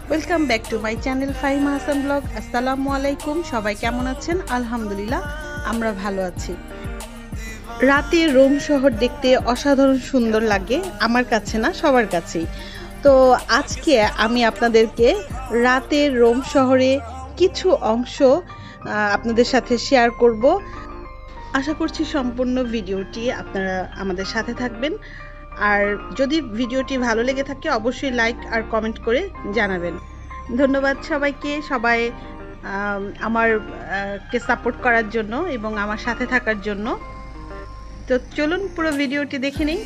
Welcome back to my channel Fahima Hasan vlog. আসসালামু আলাইকুম, সবাই কেমন আছেন? আলহামদুলিল্লাহ আমরা ভালো আছি। রাতে রোম শহর দেখতে অসাধারণ সুন্দর লাগে, আমার কাছে না সবার কাছেই। তো আজকে আমি আপনাদেরকে রাতের রোম শহরে কিছু অংশ আপনাদের সাথে শেয়ার করব। আশা করছি সম্পূর্ণ ভিডিওটি আপনারা আমাদের সাথে থাকবেন। আর যদি ভিডিওটি ভালো লেগে থাকে অবশ্যই লাইক আর কমেন্ট করে জানাবেন। ধন্যবাদ সবাইকে, সবাই আমার কে সাপোর্ট করার জন্য এবং আমার সাথে থাকার জন্য। তো চলুন পুরো ভিডিওটি দেখে নিই।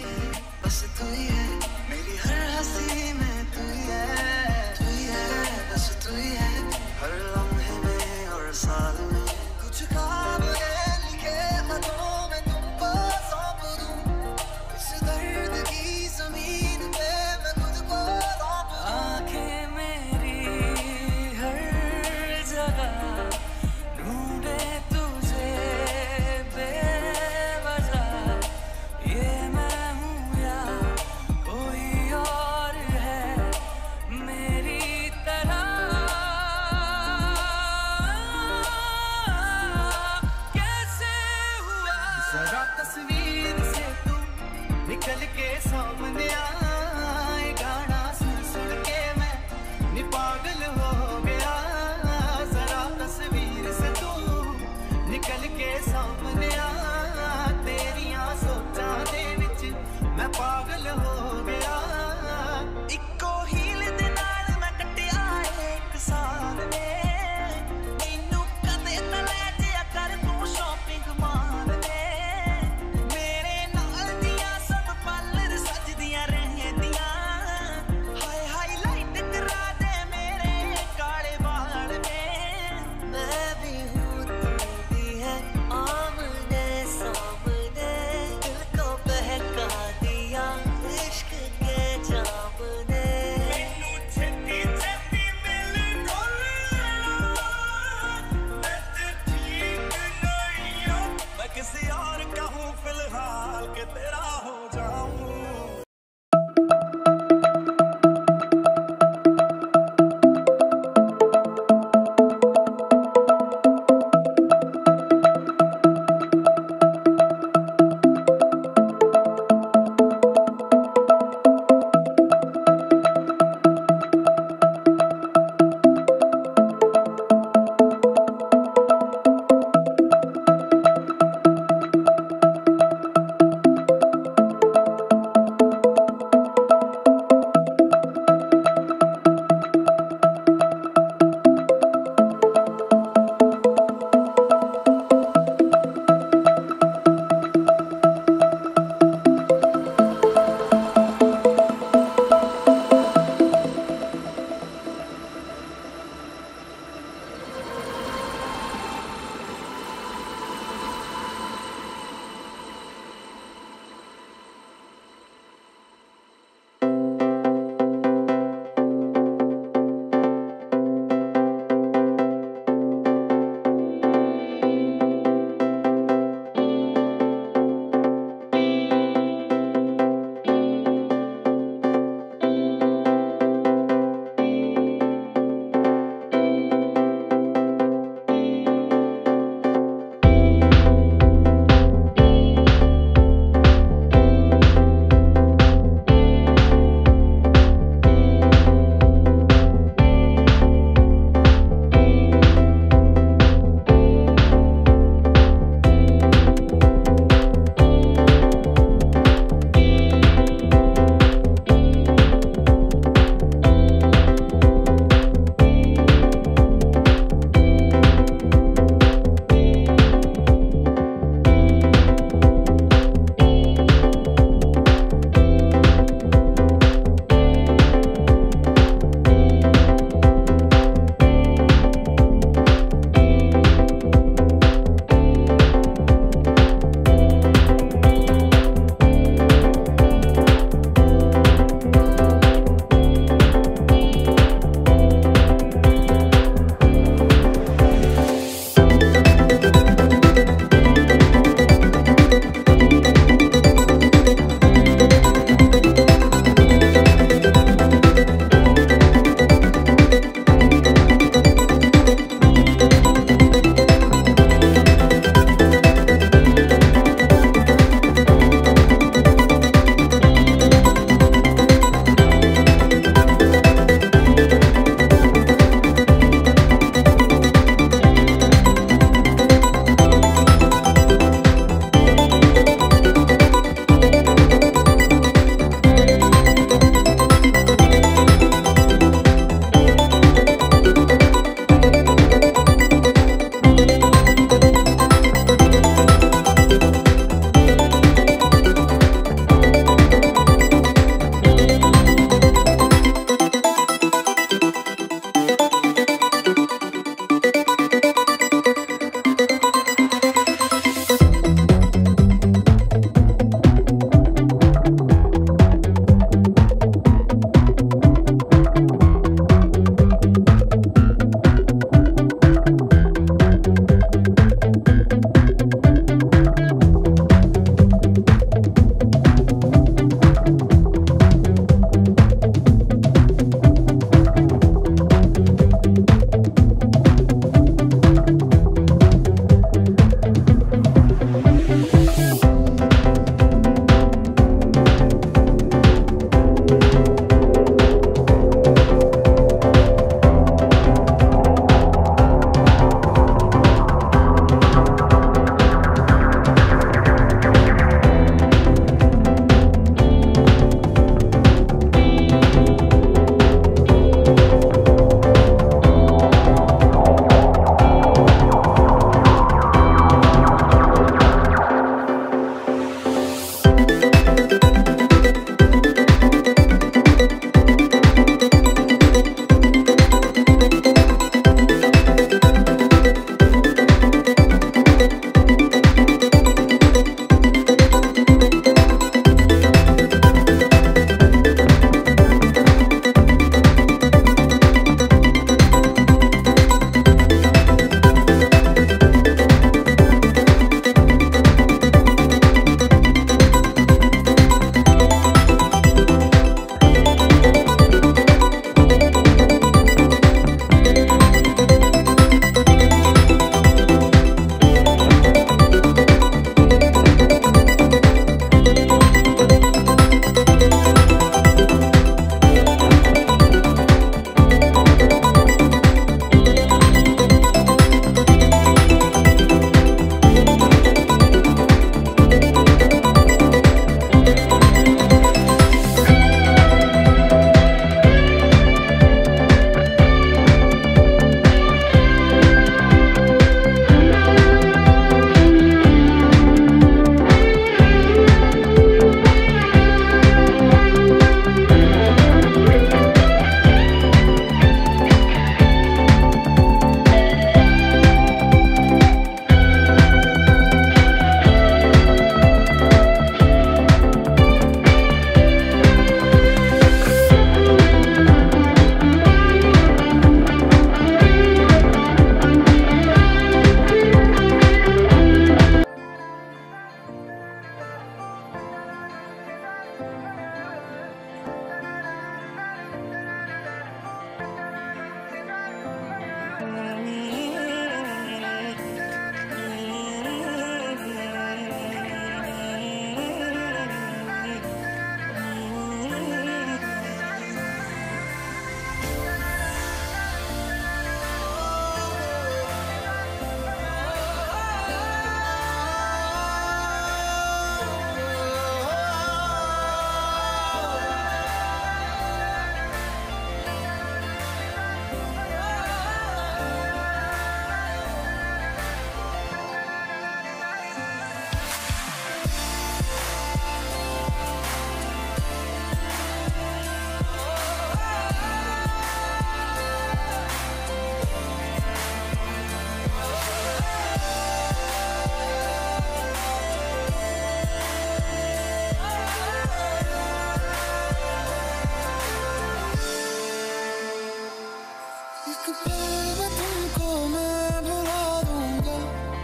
एक पल में तुमको मैं भुला दूंगा,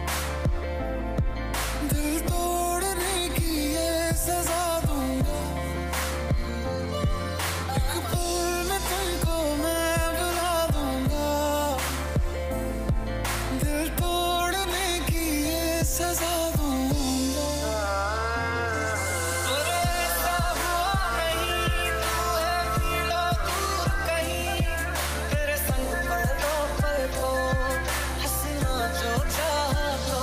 दिल तोड़ने की ये सजा दूंगा। एक पल में तुमको मैं भुला दूंगा, दिल तोड़ने की ये सजा दूंगा। तेरे ऐसा हुआ नहीं, तू है पीड़ा दूर कहीं, तेरे संग पल को हंसना जो चाहा तो।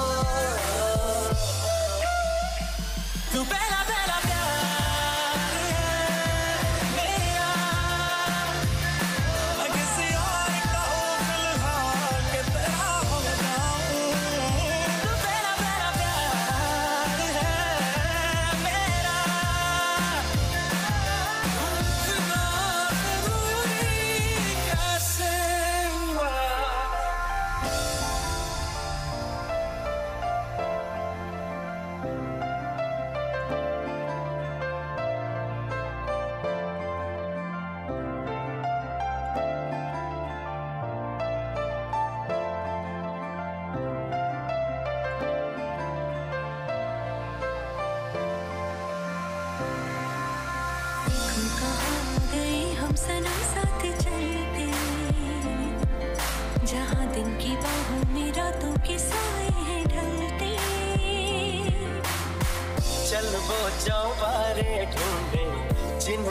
तू पहला पहला प्यार है मेरा, मैं किसी और का हूँ फिलहाल के तेरा हो जाऊं। तू पहला पहला प्यार है मेरा, इतना जरूरी कैसे हुआ। देखो कहाँ गए हम सनम साथ चलते, जहाँ दिन की बाहों में रातों के साए हैं ढलते। चल वो चौबारे ढूंढे